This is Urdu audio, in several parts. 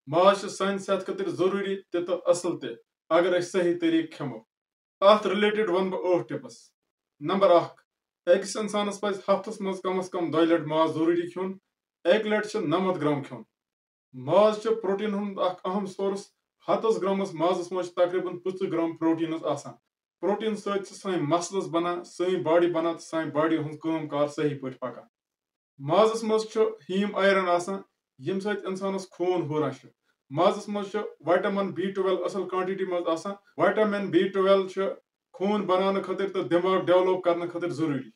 ماز چھُ سانہِ صحت خٲطرٕ ضروٗری تہِ تہٕ اصٕل تہِ اگر أسۍ صحیح طریٖقہٕ کھٮ۪مو. اَتھ رِلیٹِڈ وَنہٕ بہٕ 8 ٹِپٕس. نمبر 1: أکِس اِنسانَس پَزِ ہفتَس منٛز کم از کم 2 لَٹہِ ماز ضروٗری کھیوٚن. اَکہِ لَٹہِ چھُ 90 گرام کھیوٚن. ماز چھُ پروٹیٖن ہُنٛد اکھ اہم سورس. 100 گرامس مازس منٛز چھِ تقریٖباً 50 گرام پروٹیٖنز آسان. پروٹیٖن سۭتۍ چھِ سٲنۍ مسلز بنان، سٲنۍ باڈی بنان تہٕ سانہِ باڈی ہُنٛد کٲم کار صحیح پٲٹھۍ پکان. مازس منٛز چھُ ہیٖم آیرن آسان ییٚمہِ سۭتۍ اِنسانس خوٗن ہُران چھُ. مازس منٛز چھُ وائٹامن B12 اصل کوانٹٹی منٛز آسان. وائٹامن B12 چھُ خوٗن بناونہٕ خٲطرٕ تہٕ دٮ۪ماغ ڈیولپ کرنہٕ خٲطرٕ ضروٗری.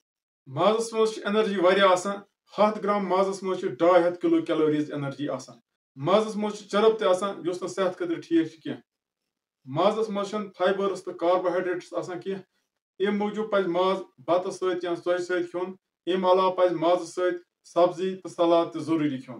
مازس منٛز چھِ انرجی واریاہ آسان. 100 گرام مازس منٛز چھِ 250 کلو کیلوریز انرجی آسان. مازس منٛز چھُ چرٕب تہِ آسان یُس نہٕ صحت خٲطرٕ ٹھیٖک چھُ کینٛہہ. مازس منٛز چھنہٕ فائبرس تہٕ کاربوہائیڈریٹس آسان کینٛہہ. امہِ موٗجوٗب پزِ ماز بتہٕ سۭتۍ یا ژوچہِ سۭتۍ کھیوٚن. امہِ علاوٕ پزِ مازس سۭتۍ سبزی تہٕ سلاد تہِ ضروٗری کھیوٚن.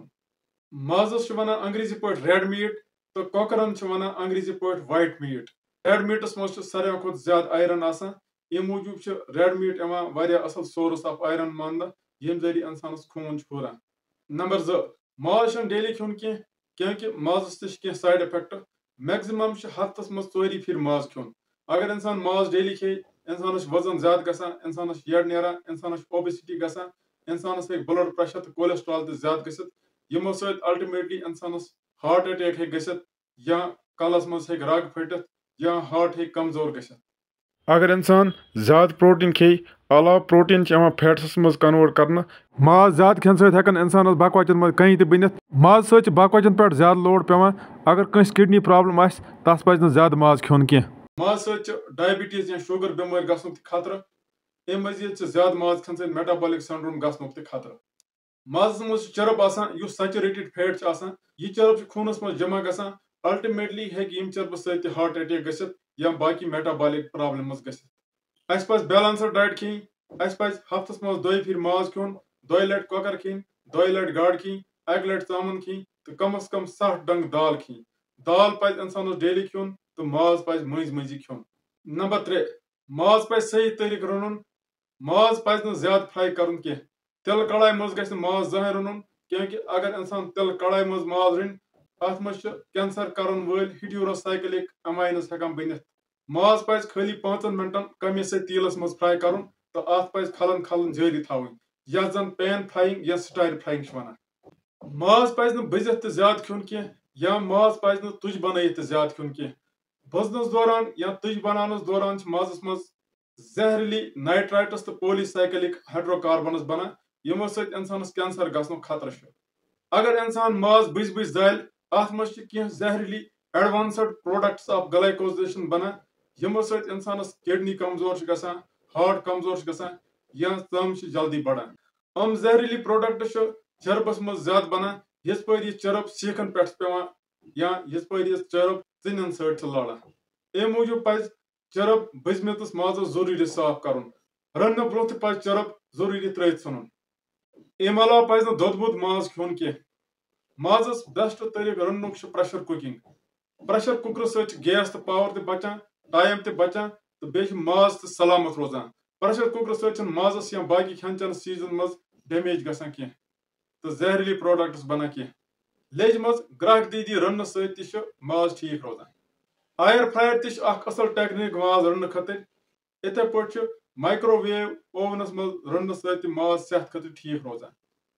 مازس چھِ ونان انگریزی پٲٹھۍ ریڈ میٹ تہٕ کۄکرن چھِ ونان انگریزی پٲٹھۍ وائٹ میٹ. ریڈ میٹس منٛز چھُ ساروی کھۄتہٕ زیادٕ آیرن آسان. امہِ موٗجوٗب چھُ ریڈ میٹ یِوان واریاہ اصل سورس آف آیرن ماننہٕ ییٚمہِ ذٔریعہٕ انسانس خوٗن چھُ ہُران. نمبر 2: ماز چھُنہٕ ڈیلی کھیوٚن کینٛہہ کیونکہِ مازس تہِ چھِ کینٛہہ سایڈ افیکٹ. میکزِمم چھُ ہفتس منٛز 4 پھِرِ ماز کھیوٚن. اگر انسان ماز ڈیلی کھیٚیہِ انسانس چھُ وزن زیادٕ گژھان، انسانس چھُ یٔڈ نیران، انسانس چھُ اوبیسٹی گژھان، انسانس ہیٚکہِ بلڈ پریشر تہٕ کولیسٹرال تہِ زیادٕ گٔژھِتھ یِمو سۭتۍ الٹِمیٹلی انسانس ہارٹ اٹیک ہیٚکہِ گٔژھِتھ یا کلس منٛز ہیٚکہِ رگ پھٔٹِتھ یا ہارٹ ہیٚکہِ کمزور گٔژھِتھ. اگر انسان زیادٕ پروٹیٖن کھیٚیہِ علاوٕ پروٹیٖن چھِ یِوان فیٹسس منٛز کنورٹ کرنہٕ. ماز زیادٕ کھٮ۪نہٕ سۭتۍ ہٮ۪کن انسانس بکہٕ وچن منٛز کنہِ تہِ بٔنِتھ. ماز سۭتۍ چھِ بکہٕ وچن پٮ۪ٹھ زیادٕ لوڈ پیوان. اگر کٲنٛسہِ کڈنی پرابلم آسہِ تس پزِ نہٕ زیادٕ ماز کھیوٚن کینٛہہ. ماز سۭتۍ چھِ ڈایبٹیٖز یا شُگر بٮ۪مٲرۍ گژھنُک تہِ خطرٕ. امہِ مزیٖد چھِ زیادٕ ماز کھٮ۪نہٕ سۭتۍ میٹابولک سنڈروم گژھنُک تہِ خطرٕ. مازس منٛز چھُ چرٕب آسان یُس سیچوریٹڈ فیٹ چھُ آسان. یہِ چرٕب چھُ خوٗنس منٛز جمع گژھان. الٹِمیٹلی ہیٚکہِ ییٚمہِ چربہٕ سۭتۍ تہِ ہارٹ اٹیک گٔژھِتھ یا باقی میٹابولک پرابلمز گٔژھِتھ. اَسہِ پزِ بیلنسڈ ڈایٹ کھیٚنۍ. اَسہِ پزِ ہفتس منٛز 2 پھِرِ ماز کھیوٚن، 2 لٹہِ کۄکر کھیٚنۍ، 2 لٹہِ گاڈٕ کھیٚنۍ، 1 لٹہِ ژامن کھیٚنۍ تہٕ کم از کم 60 ڈنٛگ دال کھیٚنۍ. دال پزِ انسانس ڈیلی کھیوٚن تہٕ ماز پزِ مٔنٛزۍ مٔنٛزی کھیوٚن. نمبر 3: ماز پزِ صحیح طریٖقہٕ رنُن. ماز پزِ نہٕ زیادٕ فرائی کرُن کینٛہہ. تِلہٕ کڑائی منٛز گژھِ نہٕ ماز زٕہٕنۍ رنُن کیونکہِ اگر انسان تِلہٕ کڑائی منٛز ماز رنہِ اتھ منٛز چھِ کینسر کرن وٲلۍ ہِٹیوروسائکلک اماینز ہٮ۪کان بٔنِتھ. ماز پزِ خٲلی 5 منٹن کمی سے تیٖلس منٛز فرائی کرُن تہٕ اتھ پزِ کھلن کھلن جٲری تھاوٕنۍ یتھ زن پین فرایِنگ یا سٹایِر فرایِنگ چھِ ونان. ماز پزِ نہٕ بٔزِتھ تہِ زیادٕ کھیوٚن کینٛہہ یا ماز پزِ نہٕ تُج بنٲیِتھ تہِ زیادٕ کھیوٚن کینٛہہ. بٔزنس دوران یا تُج بناونس دوران چھِ مازس منٛز زہریلی نائٹرائٹس تہٕ پولی سائکلک ہائیڈرو کاربنز بنان یِمو سۭتۍ انسانس کینسر گژھنُک خطرٕ چھُ. اگر انسان ماز بٕزِ بٕزِ زالہِ اتھ منٛز چھِ کینٛہہ زہریلی ایڈوانسڈ پروڈکٹس آف گلائکوزیشن بنان یِمو سۭتۍ انسانس کڈنی کمزور چھُ گژھان، ہارٹ کمزور چھُ گژھان یا ژم چھِ جلدی بڑان. یِم زہریلی پروڈکٹ چھِ چربس منٛز زیادٕ بنان یِتھ پٲٹھۍ یہِ چرب سیٖکھن پٮ۪ٹھ چھِ پیوان یا یِتھ پٲٹھۍ یہِ چرب ژِنٮ۪ن سۭتۍ چھِ لڑان. امہِ موٗجوٗب پزِ چرب بٔزمِتِس مازس ضروٗری صاف کرُن. رننہٕ برونٛہہ تہِ پزِ چرب ضروٗری ترٲوِتھ ژھٕنُن. امہِ علاوٕ پزِ نہٕ دۄدمُت ماز کھیوٚن کینٛہہ. مازس بیسٹ طریٖقہٕ رننُک چھُ پریشر کُکِنگ. پریشر کُکرٕ سۭتۍ چھِ گیس تہٕ پاور تہِ بچان، ٹایم تہِ بچان تہٕ بیٚیہِ چھُ ماز تہِ سلامت روزان. پریشر کُکرٕ سۭتۍ چھنہٕ مازس یا باقی کھٮ۪ن چٮ۪نس چیٖزن منٛز ڈیمیج گژھان کینٛہہ تہٕ زہریلی پروڈکٹس بنان کینٛہہ. لیجہِ منٛز گراکھ دیٖدی رننہٕ سۭتۍ تہِ چھُ ماز ٹھیٖک روزان. آیر فرائر تہِ چھُ اکھ اصل ٹیکنیٖک ماز رننہٕ خٲطرٕ. یِتھے پٲٹھۍ چھُ مایکرو ویو اوونس منٛز رننہٕ سۭتۍ تہِ ماز صحت خٲطرٕ ٹھیٖک روزان.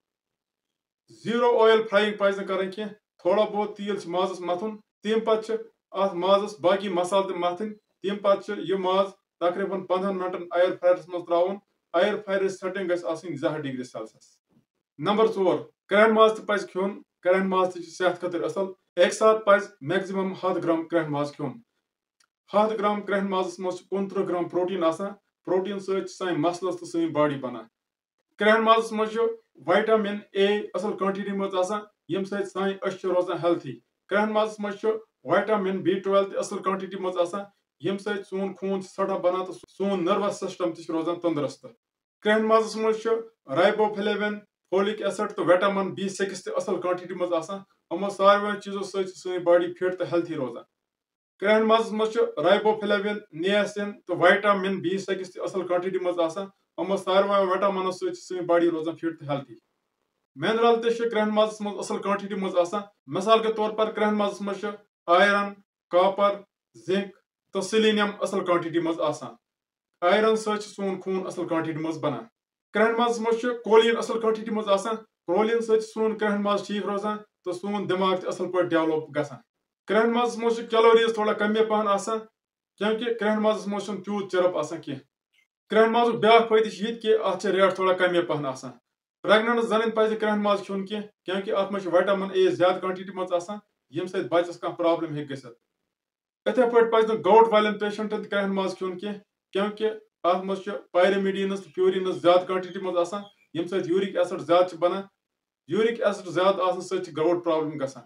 زیٖرو اویل فرایِنگ پزِ نہٕ کرٕنۍ کینٛہہ. تھوڑا بہت تیٖل چھُ مازس متھُن. تمہِ پتہٕ چھِ اتھ مازس باقی مسالہٕ تہِ متھٕنۍ. تمہِ پتہٕ چھُ یہِ ماز تقریٖباً 15 منٹن آیر فرائرس منٛز تراوُن. آیر فرائرٕچ سیٹنگ گژھِ آسٕنۍ 200 ڈگری سیلسیس. نمبر 4: کرٛہن ماز تہِ پزِ کھیوٚن. کرٛہن ماز تہِ چھُ صحت خٲطرٕ اصل. اکہِ ساتہٕ پزِ میکزِمم 100 گرام کرٛہن ماز کھیوٚن. 100 گرام کرٛہن مازس منٛز چھُ 65 گرام پروٹیٖن آسان. پروٹیٖن سۭتۍ چھِ سانہِ مسلز تہٕ سٲنۍ باڈی بنان. کرٛہن مازس منٛز چھُ وائٹامن A اصل کوانٹٹی منٛز آسان ییٚمہِ سۭتۍ سانہِ أچھ چھِ روزان ہیلتھی. کرٛہن مازس منٛز چھُ وائٹامن B12 تہِ اصل کوانٹٹی منٛز آسان ییٚمہِ سۭتۍ سون خوٗن چھُ سٮ۪ٹھاہ بنان تہٕ سون نٔروس سسٹم تہِ چھُ روزان تندرست. کرٛہن مازس منٛز چھُ رائبوفلیوین، فولک ایسڈ تہٕ وٹامن B6 تہِ اصل کوانٹٹی منٛز آسان. یِمو ساروٕے چیٖزو سۭتۍ چھِ سٲنۍ باڈی فٹ تہٕ ہیلتھی روزان. کرٛہن مازس منٛز چھُ رائبوفلیوین، نیاسین تہٕ وٹامن B6 تہِ اصل کوانٹٹی منٛز آسان. یِمو ساروٕے وٹامنو سۭتۍ چھِ سٲنۍ باڈی روزان فٹ تہٕ ہیلتھی. منرل تہ کرہن مازس مز اصل کوانٹٹی مز آسان مثال کے طور پر کرہن مازس مز آئرن کاپر زنک تو سیلینیم اصل کوانٹٹی مز آسان آئرن سۭتۍ چھُ سون خوٗن اصل کوانٹٹی مز بنان کرہن مازس مز کولین اصل کوانٹٹی مز آسان کولین سۭتۍ چھُ سون کرہن ماز ٹھیک روزان تو سون دماغ تہ اصل پٲٹھۍ ڈیولپ گژھان کرہن مازس مز کیلوریز تھوڑا کمی پہن آسان کیونکہ کرہن مازس مز چھُنہٕ تیوٗت چرب آسان کینٛہہ کرہن مازُک بیاکھ فٲیدٕ چھُ یہِ کہِ اتھ چھِ ریٹ تھوڑا کمی پہن آسان پریگننٹ زنن پزِ کرہن ماز کھیوٚن کینٛہہ کیونکہ اتھ منٛز چھُ وٹامن اے زیادٕ کوانٹٹی منٛز آسان ییٚمہِ سۭتۍ بچس کانٛہہ پرابلم ہیٚکہِ گٔژھِتھ یِتھے پٲٹھۍ پزِ نہٕ گاؤٹ والٮ۪ن پیشنٹن تہِ کرہن ماز کھیوٚن کینٛہہ کیونکہ اتھ منٛز چھُ پایرِمیڈیٖنس تہٕ پیورِنس زیادٕ کوانٹٹی منٛز آسان ییٚمہِ سۭتۍ یوٗرِک ایسِڈ زیادٕ چھُ بنان یوٗرِک ایسِڈ زیادٕ آسنہٕ سۭتۍ چھِ گاؤٹ پرابلم گژھان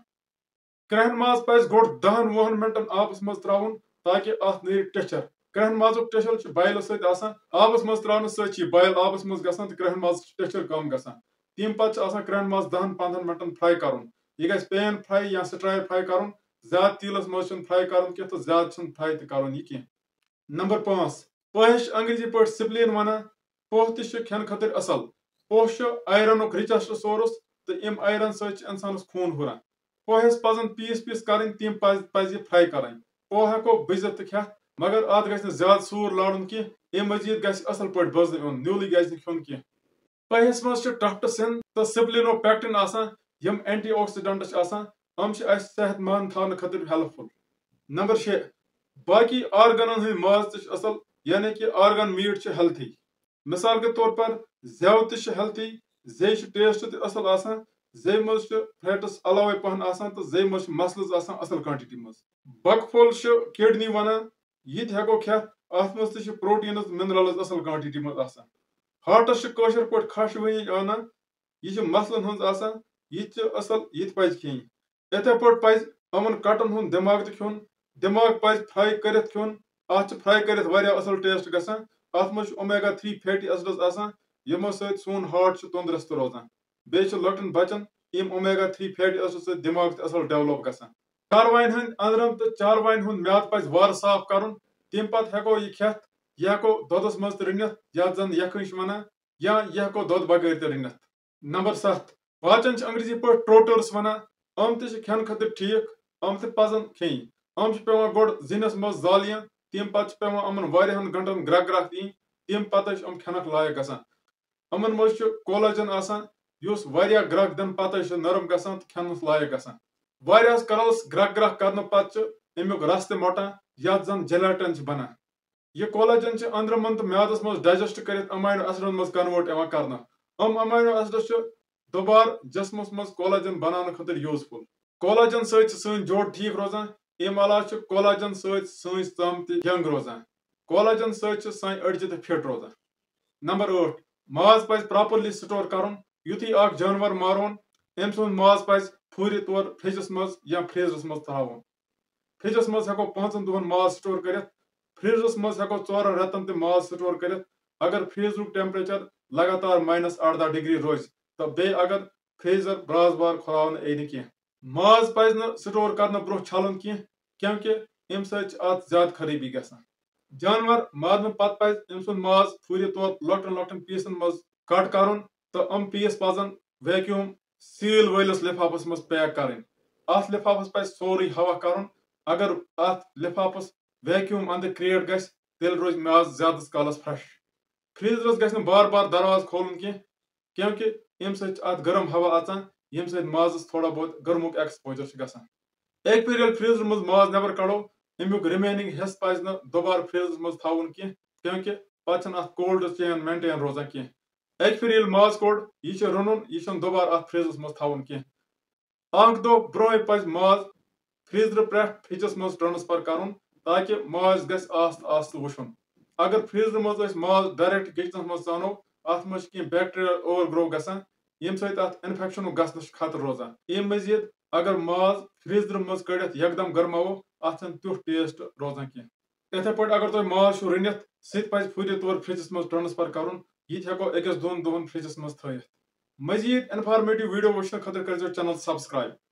کرہن ماز پزِ گۄڈٕ 10-20 منٹن آبس منٛز تراوُن تاکہ اتھ نیرِ ٹیچر کرہن مازُک ٹیچر چھُ بایلہٕ سۭتۍ آسان آبس منٛز تراونہٕ سۭتۍ چھُ یہِ بایل آبس منٛز گژھان تہٕ کرہن مازس چھُ ٹیچر کم گژھان تمہِ پتہٕ چھُ آسان کرہن ماز 10-15 منٹن فرائی کرُن یہِ گژھِ پین فرائی یا سٹرایِر فرائی کرُن زیادٕ تیٖلس منٛز چھُنہٕ فرائی کرُن کینٛہہ تہٕ زیادٕ چھُنہٕ فرائی تہِ کرُن یہِ کینٛہہ نمبر 5 پوہس چھِ انگریزی پٲٹھۍ سپلین ونان پوہ تہِ چھُ کھٮ۪نہٕ خٲطرٕ اصل پوہ چھُ آیرنُک رِچسٹ سورس تہٕ امہِ آیرن سۭتۍ چھُ انسانس خوٗن ہُران پوہس پزن پیٖس پیٖس کرٕنۍ تِم پزِ فرائی کرٕنۍ پوہ ہٮ۪کو بٔزِتھ تہٕ کھٮ۪تھ مگر اتھ گژھِ نہٕ زیادٕ سوٗر لارُن کینٛہہ امہِ مزیٖد گژھِ اصل پٲٹھۍ بٔزنہٕ یُن نیوٗلٕے گژھِ نہٕ کھیوٚن کینٛہہ پہس منٛز چھُ ٹفٹسن تہٕ سپلینوپیکٹن آسان یِم اینٹی آکسیڈنٹ چھِ آسان یِم چھِ اسہِ صحت مند تھاونہٕ خٲطرٕ ہیلٕپ فُل نمبر 6 باقی آرگنن ہٕنٛدۍ ماز تہِ چھِ اصل یعنی کہ آرگن میٹ چھِ ہیلتھی مثال کے طور پر زٮ۪و تہِ چھِ ہیلتھی زیٚیہِ چھُ ٹیسٹ تہِ اصل آسان زیٚیہِ منٛز چھُ فیٹس علاوے پہن آسان تہٕ زیٚیہِ منٛز چھِ مسلز آسان اصل کوانٹٹی منٛز بکہٕ پھوٚل چھُ کڈنی ونان یہِ تہِ ہٮ۪کو کھٮ۪تھ اتھ منٛز تہِ چھِ پروٹیٖنز مِنرلز اصل کوانٹٹی منٛز آسان ہارٹس چھِ کٲشِر پٲٹھۍ کھش ؤنِج انان یہِ چھِ مسلن ہٕنٛز آسان یہِ تہِ چھِ اصل یہِ تہِ پزِ کھیٚنۍ یِتھے پٲٹھۍ پزِ یِمن کٹن ہُنٛد دٮ۪ماغ تہِ کھیوٚن دٮ۪ماغ پزِ فرائی کٔرِتھ کھیوٚن اتھ چھُ فرائی کٔرِتھ واریاہ اصل ٹیسٹ گژھان اتھ منٛز چھُ اومیگا 3 فیٹی ایسڈز آسان یِمو سۭتۍ سون ہارٹ چھُ تندرست روزان بیٚیہِ چھُ لۄکٹٮ۪ن بچن یِم اومیگا 3 فیٹی ایسڈ سۭتۍ دٮ۪ماغ تہِ اصل ڈیولپ گژھان چاروایَن ہٕنٛدۍ أنٛدرم تہٕ چاروایَن ہُنٛد میادٕ پزِ وارٕ صاف کرُن تمہِ پتہٕ ہٮ۪کو یہِ کھٮ۪تھ یہِ ہٮ۪کو دۄدس منٛز تہِ رٔنِتھ یتھ زن یکھٕنۍ چھِ ونان یا یہِ ہٮ۪کو دۄد بغٲر تہِ رٔنِتھ نمبر 7 پاچن چھِ انگریزی پٲٹھۍ ٹروٹٲرس ونان یِم تہِ چھِ کھٮ۪نہٕ خٲطرٕ ٹھیٖک یِم تہِ پزن کھیٚنۍ یِم چھِ پیٚوان گۄڈٕ زِنِس منٛز زالٕنۍ تمہِ پتہٕ چھِ پیٚوان یِمن واریاہن گنٹن گرٛٮ۪کھ گرٛٮ۪کھ دِنۍ تمہِ پتہٕ چھِ یِم کھٮ۪نس لایق گژھان یِمن منٛز چھُ کولاجن آسان یُس واریاہ گرٛٮ۪کھ دِنہٕ پتہٕ چھُ نرم گژھان تہٕ کھٮ۪نس لایق گژھان واریاہس کالس گرٛٮ۪کھ گرٛٮ۪کھ کرنہٕ پتہٕ چھُ امیُک رس تہِ مۄٹان یتھ زن جلیٹن چھِ بنان یہ کولاجن چھِ أنٛدرمن تہٕ میادس منٛز ڈایجسٹ کٔرِتھ امینو ایسڈن منٛز کنورٹ یِوان کرنہٕ امینو ایسڈ چھِ دُبارٕ جسمس منٛز کولاجن بناونہٕ خٲطرٕ یوٗزفُل کولاجن سۭتۍ چھِ سٲنۍ جوڑ ٹھیٖک روزان امہِ علاوٕ چھُ کولاجن سۭتۍ سٲنۍ ژم تہِ ینگ روزان کولاجن سۭتۍ چھِ سانہِ أڈجہِ تہِ فٹ روزان نمبر 8 ماز پزِ پراپرلی سٹور کرُن یُتھُے اکھ جانور مارون أمۍ سُنٛد ماز پزِ فوٗرِ طور فرجس منٛز یا فریزرس منٛز تھاوُن فرجس منٛز ہٮ۪کو 5 دۄہن ماز سٹور کٔرِتھ فریزرس منٛز ہٮ۪کو 4 رٮ۪تن تہِ ماز سٹور کٔرِتھ اگر فریزرُک ٹیمپریچر لگاتار -18 ڈگری روزِ تہٕ بیٚیہِ اگر فریزر براس بار کھُلاونہٕ یی نہٕ کینٛہہ ماز پزِ نہٕ سٹور کرنہٕ برونٛہہ چھلُن کینٛہہ کیونکہ امہِ سۭتۍ چھِ اتھ زیادٕ خرٲبی گژھان جانور مارنہٕ پتہٕ پزِ أمۍ سُنٛد ماز فوٗرِ طور لۄکٹٮ۪ن لۄکٹٮ۪ن پیٖسن منٛز کٹ کرُن تہٕ یِم پیٖس پزن ویکیوٗم سیٖل وٲلِس لفافس منٛز پیک کرٕنۍ اتھ لفافس پزِ سورُے ہوا کرُن اگر اتھ لفافس ویکیوٗم انٛدٕ کریٹ گژھِ تیٚلہِ روزِ ماز زیادس کالس فرٛٮ۪ش فریزرس گژھِ نہٕ بار بار دروازٕ کھولُن کینٛہہ کیونکہ امہِ سۭتۍ چھُ اتھ گرم ہوا اژان ییٚمہِ سۭتۍ مازس تھوڑا بہت گرمُک ایکسپوجر چھُ گژھان اکہِ پھِرِ ییٚلہِ فریزر منٛز ماز نٮ۪بر کڑو امیُک رِمیننگ حصہٕ پزِ نہٕ دُبارٕ فریزرس منٛز تھاوُن کینٛہہ کیونکہ پتہٕ چھنہٕ اتھ کولڈ چین مینٹین روزان کینٛہہ اکہِ پھِرِ ییٚلہِ ماز کوٚڑ یہِ چھُ رنُن یہِ چھُنہٕ دُبارٕ اتھ فریزرس منٛز تھاوُن کینٛہہ اکھ دۄہ برونٛہہ پزِ ماز فریزرٕ پٮ۪ٹھ فرجس منٛز ٹرانسفر کرُن تاکہ ماز گژھِ آستہٕ آستہٕ وٕشُن اگر فریزرٕ منٛز أسۍ ماز ڈایریکٹ کچنس منٛز ژانو اتھ منٛز چھِ کینٛہہ بیکٹیریل اوور گرو گژھان ییٚمہِ سۭتۍ اتھ انفیکشنُک گژھنٕچ خطرٕ روزان امہِ مزیٖد اگر ماز فریزرٕ منٛز کٔڑِتھ یکدم گرماوو اتھ چھنہٕ تیُتھ ٹیسٹ روزان کینٛہہ یِتھے پٲٹھۍ اگر تۄہہِ ماز چھُو رٔنِتھ سُہ تہِ پزِ فوٗرِ طور فرجس منٛز ٹرانسفر کرُن یہِ تہِ ہٮ۪کو 1-2 دۄہن فرجس منٛز تھٲیِتھ مزیٖد انفارمیٹِو ویٖڈیو وٕچھنہٕ خٲطرٕ کٔرۍزیو چینل سبسکرایب